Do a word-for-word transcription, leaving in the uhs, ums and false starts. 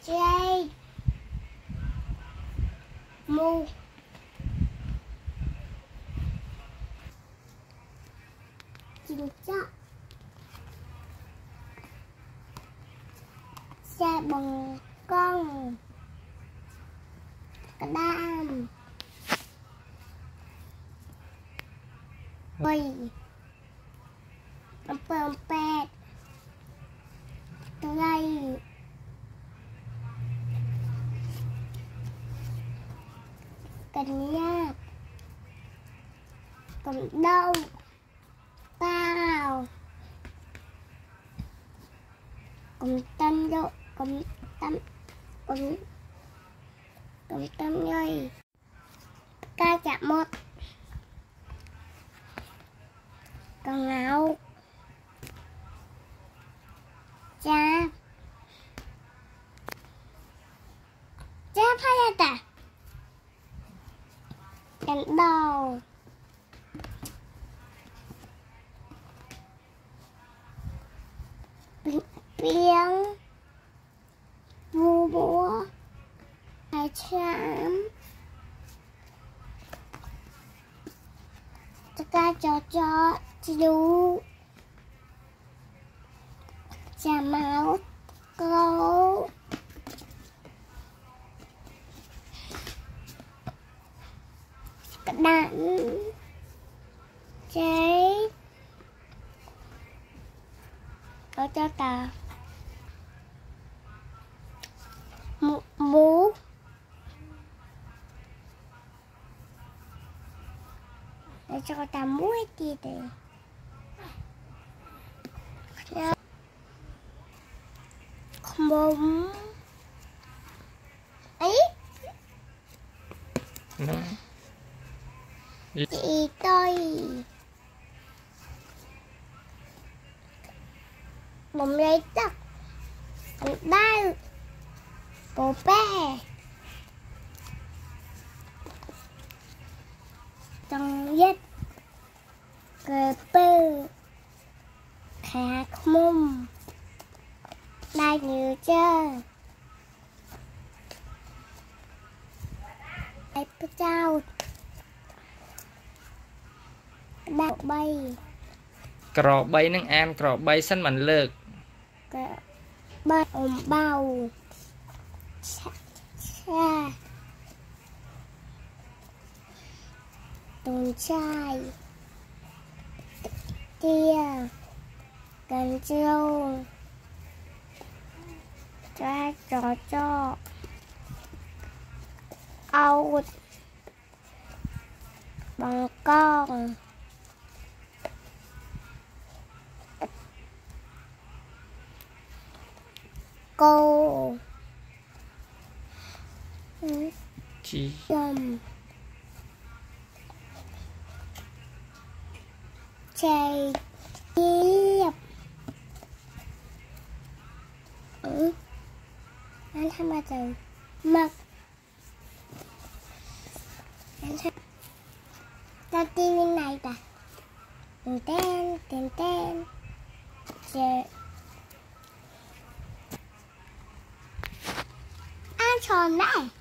chơi mu chim chóc xe bằng con cả đam quay bơm bơm pet ngay cần nha còn đâu tao cùng tâm độ cùng tâm cùng cùng tâm nhơi ca chạm một còn áo cha cha phải ta đèn đầu tiếng vua búa hai chám tất cả cho cho chú chà máu câu đạn cháy ở cho ta mũ để cho ta muối đi để bông ấy chị tôi bông lấy tóc đau bố bé trong giấc cờ bơ khạc mông đây nhiều chơi đây có trao đậu bay cỏ bay nâng an cỏ bay sân mảnh lược bay ôm bao cha tồn trai tia cần trâu cho trò cho âu bằng con cô chi dầm chạy tiếp ừ anhทำมาจากมักเราตีวินัยปะตื่นเต้นตื่นเต้นเจออันชอนได้